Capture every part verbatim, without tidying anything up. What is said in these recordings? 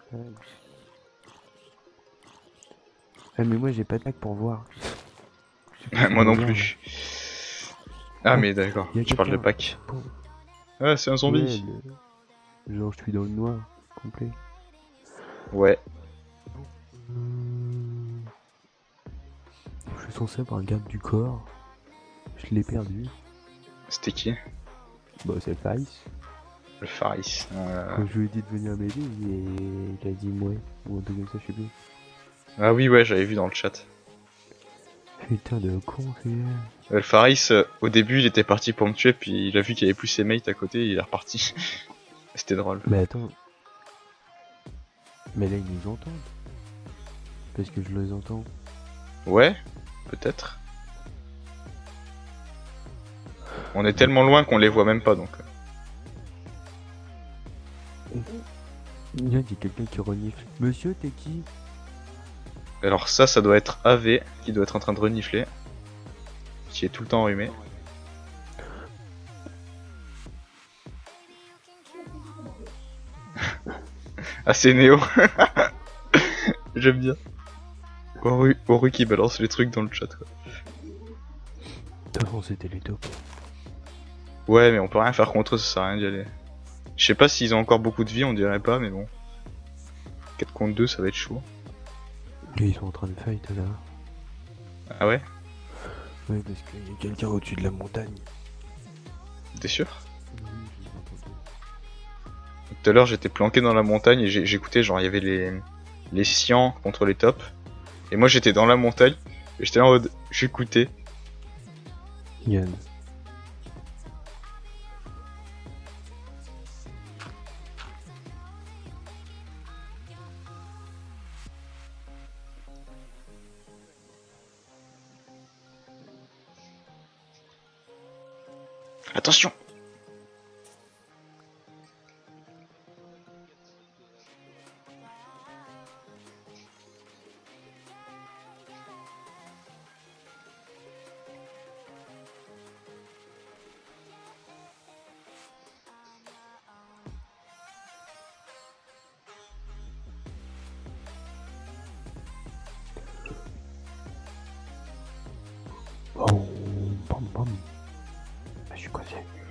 Ouais. Ah, mais moi j'ai pas de lac pour voir. Je sais pas si Moi on non regarde. plus. Ah Oh, mais d'accord, y a je parle de quelqu'un. Pâques. Bon, Ah c'est un ouais, zombie. le... genre je suis dans le noir complet. Ouais. Hum, Je suis censé avoir un garde du corps. Je l'ai perdu. C'était qui? Bah c'est Faris. Le Faris. Euh... Quand je lui ai dit de venir m'aider, il, il a dit ouais. Ou un truc comme ça, je sais plus. Ah oui ouais j'avais vu dans le chat. Putain de con celui-là. Euh, Le Faris, euh, au début il était parti pour me tuer puis il a vu qu'il y avait plus ses mates à côté et il est reparti. C'était drôle. Mais attends. Mais là ils nous entendent. Parce que je les entends. Ouais, peut-être. On est tellement loin qu'on les voit même pas donc. Il y a quelqu'un qui renifle. Monsieur, t'es qui? Alors ça, ça doit être A V qui doit être en train de renifler. Qui est tout le temps enrhumé. Ah c'est Néo. J'aime bien. Oru, Oru qui balance les trucs dans le chat quoi. De toute façon, c'était les taupes. Ouais mais on peut rien faire contre eux, ça sert à rien d'y aller. Je sais pas s'ils ont encore beaucoup de vie, on dirait pas mais bon. quatre contre deux ça va être chaud. Là, ils sont en train de fight là. Ah ouais? Ouais, parce qu'il y a quelqu'un au-dessus de la montagne. T'es sûr? Oui, je l'ai entendu. Tout à l'heure j'étais planqué dans la montagne et j'écoutais genre il y avait les les Sians contre les tops. Et moi j'étais dans la montagne et j'étais en mode j'écoutais. Yann. Attention! Oh, bam bam. Ah, je suis cassé.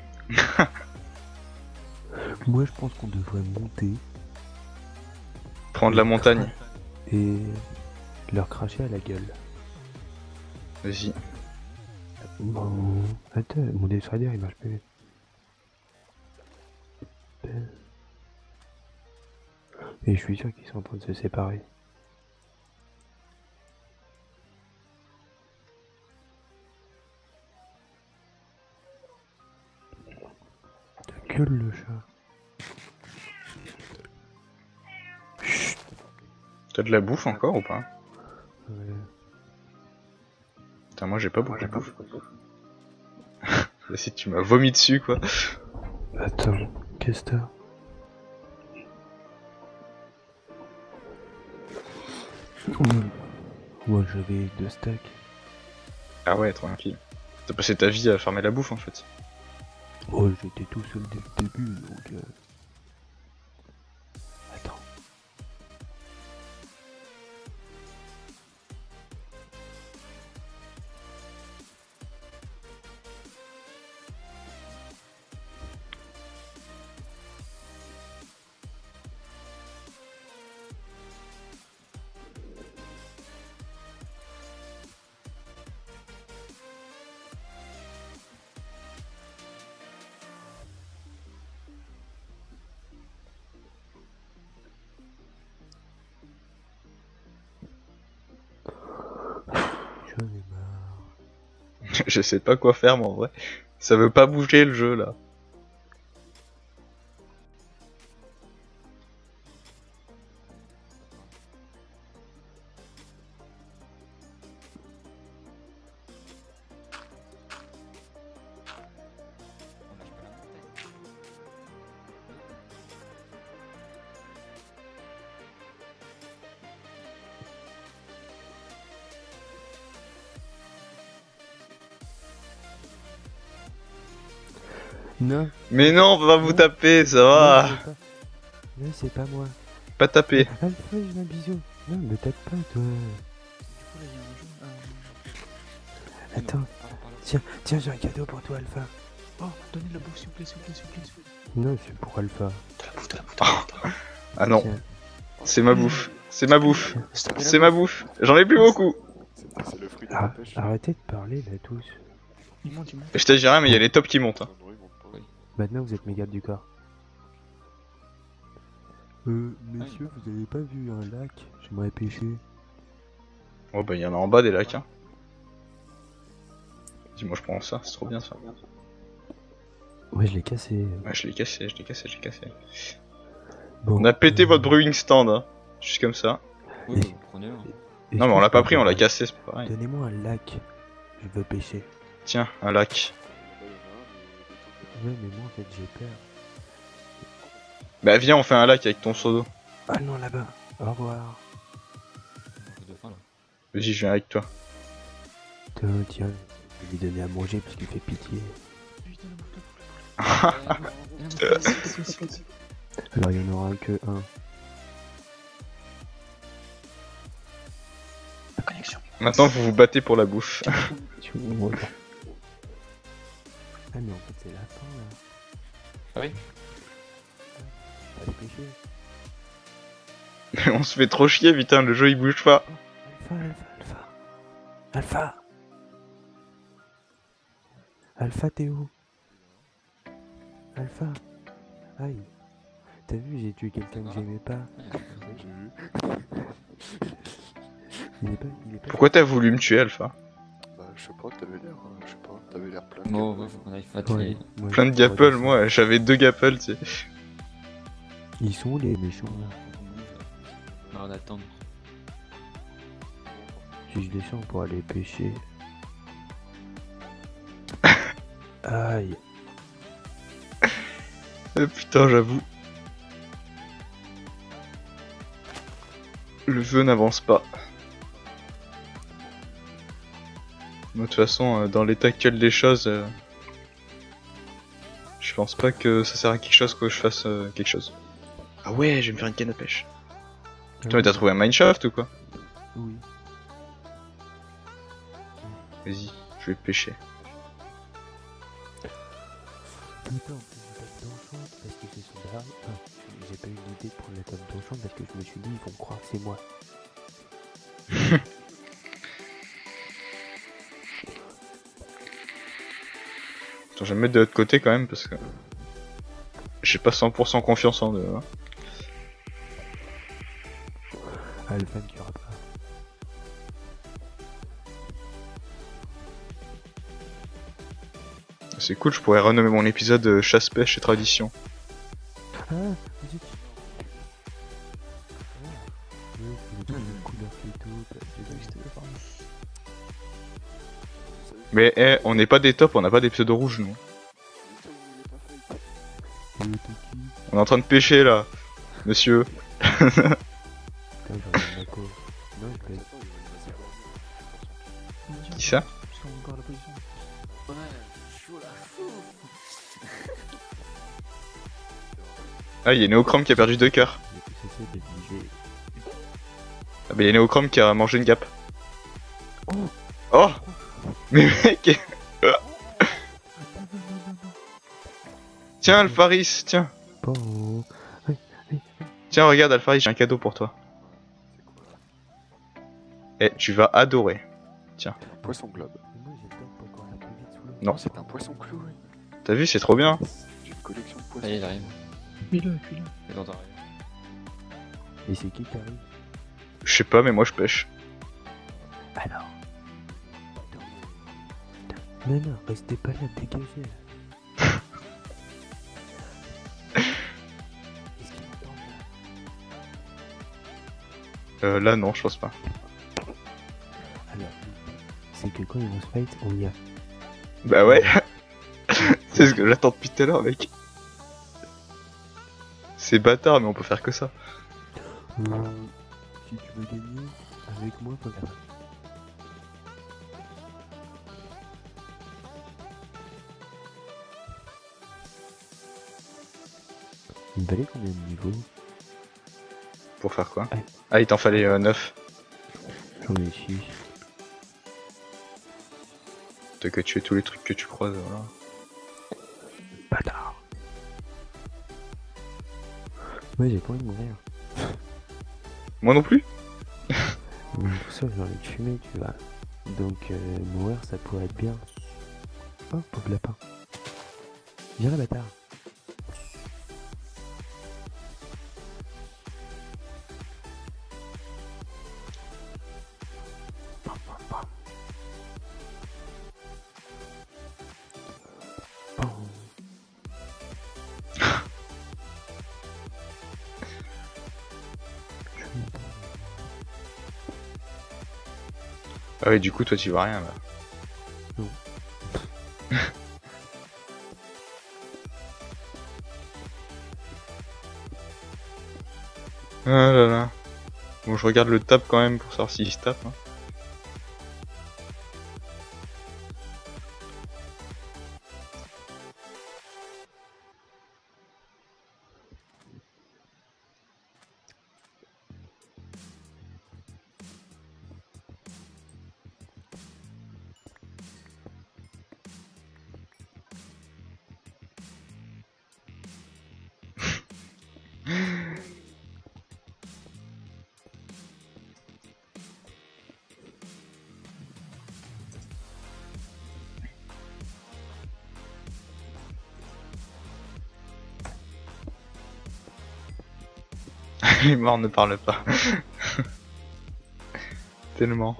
Moi, je pense qu'on devrait monter Prendre la montagne. et leur cracher à la gueule. Vas-y. Bon, attends, mon Desrider il marche plus. Et je suis sûr qu'ils sont en train de se séparer. Ta gueule le chat. T'as de la bouffe encore ou pas? Ouais. Putain moi j'ai pas beaucoup de bouffe. Si tu m'as vomi dessus quoi. Attends, qu'est-ce que t'as? Moi j'avais deux stacks. Ah ouais tranquille. T'as passé ta vie à farmer la bouffe en fait. Oh, j'étais tout seul dès le début donc. Euh... Attends. J'en ai marre. Je sais pas quoi faire mais en vrai. Ça veut pas bouger le jeu là. Non. Mais non on va pas vous taper, ça Non, va. c'est pas. Non, c'est pas moi. Pas taper. Alpha, je veux un bisou. Non, me tape pas, toi. Du coup, là, il y a un jeu. Euh... Attends. Non, par là, par là. Tiens, tiens, j'ai un cadeau pour toi, Alpha. Oh, donnez de la bouffe, s'il vous plaît, s'il vous plaît, s'il vous plaît, s'il vous plaît. Non, c'est pour Alpha. De la bouffe, de la bouffe, de la bouffe. de la bouffe. Ah non, Tiens. c'est ma bouffe. C'est ma bouffe. S'il te plaît, C'est la ma bouffe. J'en ai plus beaucoup. C'est c'est le fruit de la Ah, pêche. arrêtez de parler, là, tous. bouffe. Il monte, il monte. Je te dis rien, mais il y a les tops qui montent. Hein. Non, non, ils montent pas. Oui. Maintenant, vous êtes mes gardes du corps. Euh, messieurs, vous avez pas vu un lac? J'aimerais pêcher. Oh bah il y en a en bas des lacs. Hein. Dis-moi, je prends ça, c'est trop bien ça. Ouais, je l'ai cassé. Ouais, je l'ai cassé, je l'ai cassé, je l'ai cassé. Bon, On a pété euh, votre brewing stand, hein. Juste comme ça. Oui, Et- bah, prenez-le. hein. est-ce Non, mais que on je l'a pas peux pris, on l'a avoir- cassé, c'est pas pareil. Donnez-moi un lac. Je veux pêcher. Tiens, un lac. Là, il y en a un, mais Ouais, mais moi, en fait, j'ai peur. Bah viens, on fait un lac avec ton seau d'eau. Ah non, là-bas. Au revoir. J'ai de faim là. Vas-y, je viens avec toi. Tiens, tiens. Je vais lui donner à manger parce qu'il fait pitié. Putain, la bouffe, la bouffe, la bouffe. Eh, la bouffe, la bouffe, s'il te plaît, s'il te plaît. Alors, il y en aura que un. La connexion. Maintenant, vous vous battez pour la bouffe. Tu vois. Ah, mais en fait, c'est la fin, là. Ah oui. Allez pêcher. On se fait trop chier, putain, le jeu il bouge pas. Alpha, Alpha, Alpha. Alpha. Alpha, t'es où? Alpha. Aïe. T'as vu, j'ai tué quelqu'un que j'aimais pas. j'ai vu. Il est pas, il est pas. Pourquoi t'as voulu me tuer, Alpha? Bah, je sais pas, t'avais l'air. euh, Je sais pas, t'avais l'air plein. de Bon, gars. ouais, faut qu'on aille Ouais, fatiguer. moi, Plein de je- gapples, moi, j'avais deux gapples, tu sais. Ils sont où, les méchants là? On va attendre. Si je descends pour aller pêcher. Aïe. Euh, putain, j'avoue. Le jeu n'avance pas. De toute façon, euh, dans l'état actuel des choses, euh, je pense pas que ça sert à quelque chose que je fasse euh, quelque chose. Ah ouais, je vais me faire une canne à pêche. Putain, mais t'as trouvé un mineshaft ou quoi? Oui. Vas-y, je vais pêcher. Putain, en plus, j'ai pas d'enchant parce que c'est son drame. Enfin, j'ai pas eu l'idée pour la table d'enchant parce que je me suis dit, ils vont croire que c'est moi. Attends, je vais me mettre de l'autre côté quand même parce que j'ai pas cent pour cent confiance en eux. Hein. Alpha ne tuera pas. C'est cool, je pourrais renommer mon épisode euh, chasse, pêche et tradition. Ah, zut. Ah, ouais, c'est le truc de couleur photo, parce que j'ai acheté. Mais eh, on n'est pas des tops, on n'a pas des pseudo rouges nous. Euh, t'es qui? On est en train de pêcher là, monsieur. Putain, j'en ai un co. Non, je vais. Qui ça? Parce qu'on a encore la position. Ouais, chaud là. Ah, il y a Neochrome qui a perdu deux cœurs. J'essaie de viser. Ah bah il y a Neochrome qui a mangé une gappe. Oh! Oh! Mais mec! Tiens Alpharis, tiens! Bon. Tiens regarde Alpharis, j'ai un cadeau pour toi. Eh, tu vas adorer. Poisson globe. Mais moi, j'ai le temps pour courir plus vite sous l'eau. Non. C'est un poisson cloué. T'as vu, c'est trop bien. J'ai une collection de Ça poissons. y est, il arrive. Puis-le, puis-le. Il est dans ta arrière. Et c'est qui qui arrive? Je sais pas, mais moi je pêche. Alors. Non, non, restez pas là, dégagez là. Est-ce qu'il m'entend là? Euh, là non, je pense pas. Alors, c'est que quand ils vont se fight, on y a. Bah ouais. C'est ce que j'attends depuis tout à l'heure, mec. C'est bâtard, mais on peut faire que ça. Euh, si tu veux gagner, avec moi, faut faire. Il me valait combien de niveaux? Pour faire quoi? Ouais. Ah, il t'en fallait euh, neuf. J'en ai six. T'as que tuer tous les trucs que tu croises, voilà. Bâtard. Ouais, j'ai pas envie de mourir. Moi non plus. Mais tout ça, j'ai envie de fumer, tu vois. Donc, euh, mourir, ça pourrait être bien. Oh, pauvre lapin. Viens là, bâtard. Pam, pam, pam. Pam. Ah ouais, du coup, toi, tu vois rien là. Non. Ah là là. Bon, je regarde le tap quand même pour savoir s'il se tape. Hein. Les morts ne parlent pas. Tellement.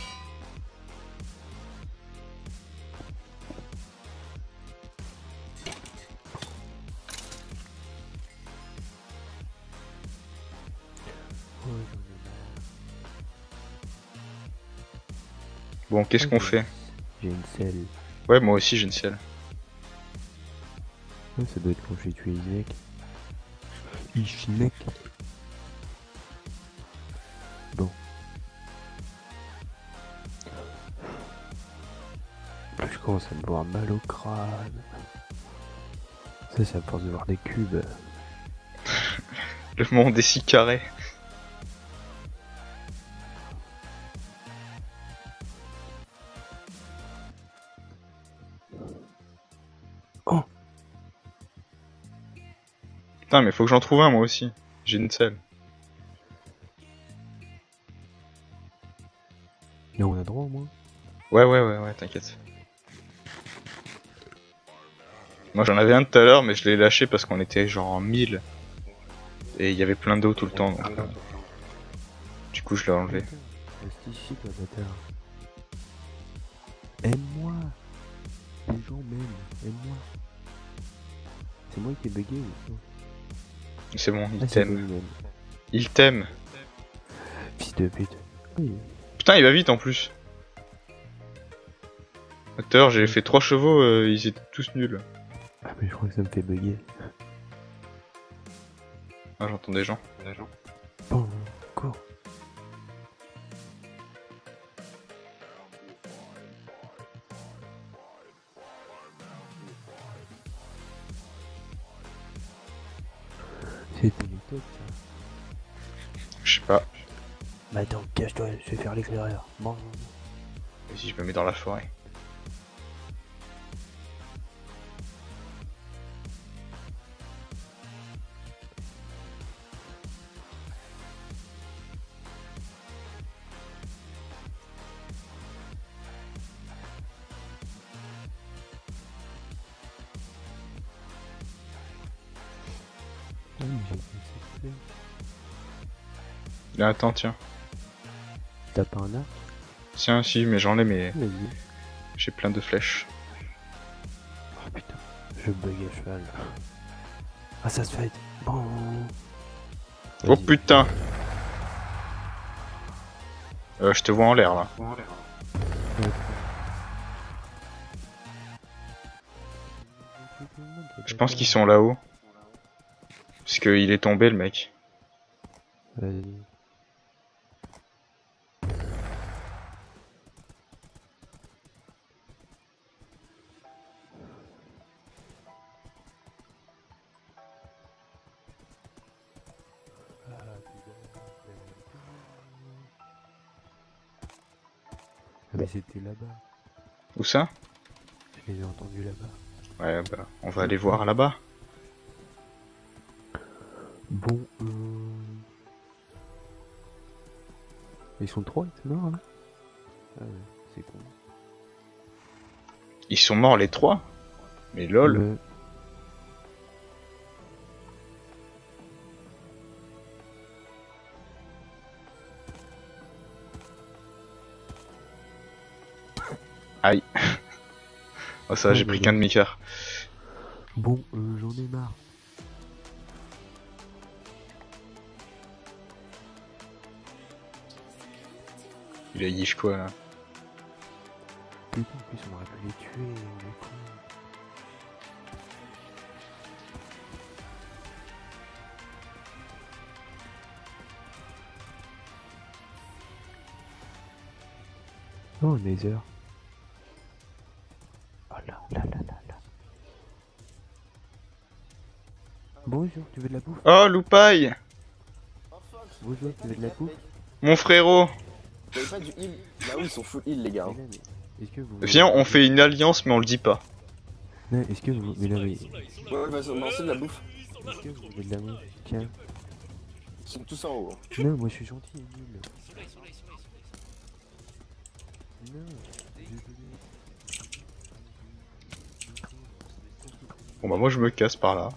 Oh, j'en ai marre. Bon, qu'est-ce Oh, qu'on j'ai- fait? J'ai une selle. Ouais, moi aussi j'ai une selle. Ouais, ça doit être quand j'ai tué Isaac. Ishinek. Bon. Plus je commence à me voir mal au crâne. Ça, c'est à force de voir des cubes. Le monde est si carré. Oh! Putain, mais faut que j'en trouve un moi aussi. J'ai une selle. Là, on a droit au moins. Ouais, ouais, ouais, ouais, t'inquiète. Moi j'en avais un tout à l'heure, mais je l'ai lâché parce qu'on était genre en mille. Et il y avait plein d'eau tout le temps. Donc, euh, du coup, je l'ai enlevé. Putain, reste ici, toi, bâtard. Aime-moi! Les gens m'aiment, aime-moi. C'est moi qui ai bugué ou C'est bon, il Ah, c'est t'aime. bon, il m'aime. Il t'aime. Fils de pute. Oui. Putain, il va vite en plus. Tout à l'heure, j'ai fait trois chevaux, euh, ils étaient tous nuls. Ah, mais je crois que ça me fait bugger. Ah, j'entends des gens. Bon, cours. C'était les tocs, ça. Je sais pas. Bah attends, cache-toi, je vais faire l'éclaireur. Bon. Vas-y, je me mets dans la forêt. Ah, mais j'ai pas cette flemme. Là, attends, tiens. T'as pas un arc? Tiens, si, mais j'en ai, mais Vas-y. j'ai plein de flèches. Oh putain, je bug à cheval. Ah, ça se fait. Bon. Oh Vas-y. putain! Euh, je te vois en l'air là. Ouais. Je pense qu'ils sont là-haut. Parce qu'il est tombé le mec. Vas-y. Ah, putain. mais c'était là-bas. Où ça? Je les ai entendus là-bas. Ouais, bah, on va aller voir là-bas. Bon, euh... Ils sont trois, ils sont morts, là. Ah ouais, c'est con. Ils sont morts les trois? Mais lol. Le- Aïe. Oh ça, Ouais, j'ai bah, pris bah. qu'un demi-quart. Bon, euh, j'en ai marre. Il a yish quoi là? Putain, en plus on aurait pu les tuer, les cons. Oh, Nether. Oh là là là là là. Bonjour, tu veux de la bouffe? Oh, Loupaille! Bonjour, tu veux de la bouffe? Mon frérot! Vous avez pas du heal? Là où ils sont full heal les gars. Mais là, mais est-ce que vous... Viens, on fait une alliance, mais on le dit pas. Non, est-ce que vous... Mais là, mais... Ouais, vas-y, on lance de la bouffe. Est-ce que vous voulez de la bouffe? Tiens. Ils sont tous en haut. Non, moi je suis gentil et nul. Non, désolé. Bon bah moi je me casse par là.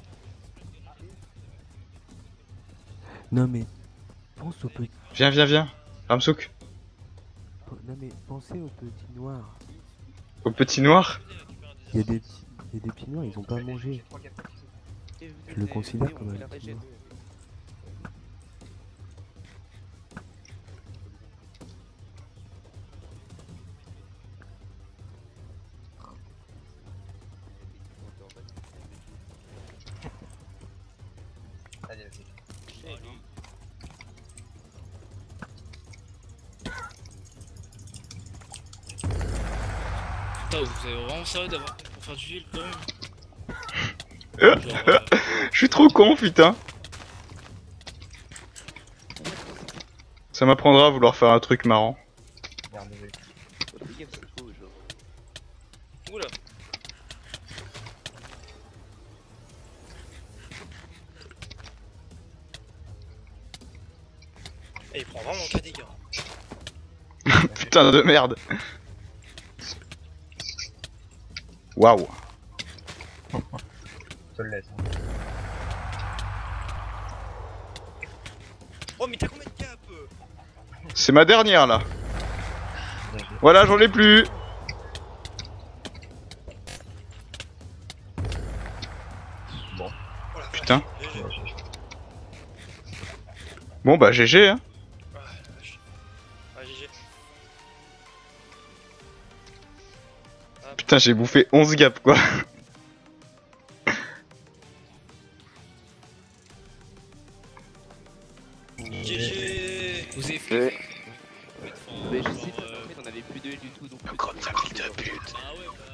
Non mais, pense au petit... Viens, viens, viens. Ramsouk. Non mais, pensez au petit noir. Au petit noir. Il y a des petits, il y a des petits noirs, ils ont pas mangé. Je le considère comme un petit noir. Putain, vous avez vraiment sérieux d'avoir pour faire du heal quand même. Euh, Genre, euh, Je suis trop con, putain. Ça m'apprendra à vouloir faire un truc marrant. Oula. Et il prend vraiment qu'un dégât. Putain de merde. Waouh. Je le laisse. Oh mais t'as combien de cap? C'est ma dernière là. Voilà, j'en ai plus. Bon. Putain. Bon bah G G hein. Ah G G. Putain, j'ai bouffé onze gaps quoi. G G. Vous avez Ouais. fait. Mais je sais pas, en fait on avait plus de heal du tout donc. Le grand famille de pute. Ah ouais bah.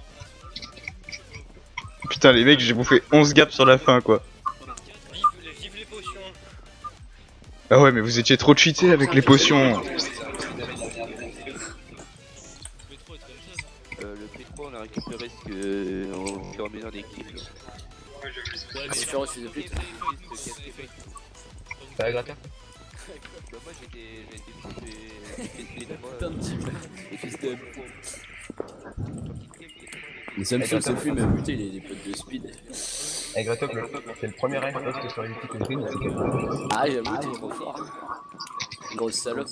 Putain les mecs, j'ai bouffé onze gaps sur la fin quoi. Vive les, vive les potions. Ah ouais mais vous étiez trop cheatés avec les potions. Le métro est comme ça. Euh, le P trois on a récupéré ce que au fur et à mesure des kills. Ouais, mais différence, c'est de plus. T'as la gratter? Bah moi j'étais j'étais j'étais putain de type. Et fils de Les Samsung se fument à buter les, les potes de speed. Avec Gratok, le- c'est le premier rank post sur les petites green, c'est quel? Ah j'avoue t'es trop fort. Grosse salope.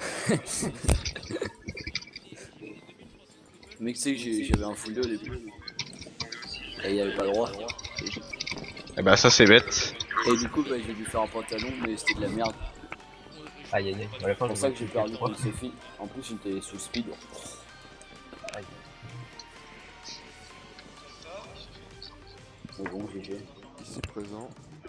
Mec tu sais que j'ai- j'avais un full deux au début. Et il y avait pas le droit. Eh bah ça c'est bête. Et du coup bah, j'ai dû faire un pantalon mais c'était de la merde. Aïe aïe aïe. Bon, à la fin, C'est pour ça que j'ai perdu contre Sophie. En plus il était sous speed. Aïe. C'est bon G G. Ici présent.